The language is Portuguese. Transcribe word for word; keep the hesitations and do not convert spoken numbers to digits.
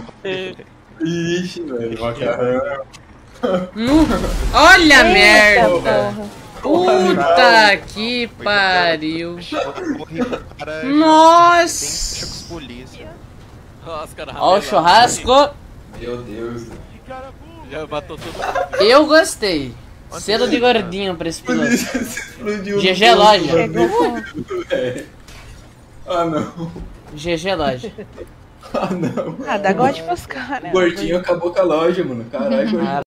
Ixi, velho, macarrão. Nu. Olha a merda! Porra. Puta que pariu! Cara, Nossa! com polícia. Nossa, cara. Ó o churrasco! Meu Deus. Já matou todo mundo. Eu gostei. Selo de gordinho pra esse piloto. Explodiu. G G Loja. Chegou com... Ah, não. G G Loja. Ah, não. Ah, dá gosto de buscar, né? O gordinho acabou com a loja, mano. Caralho, gordinho.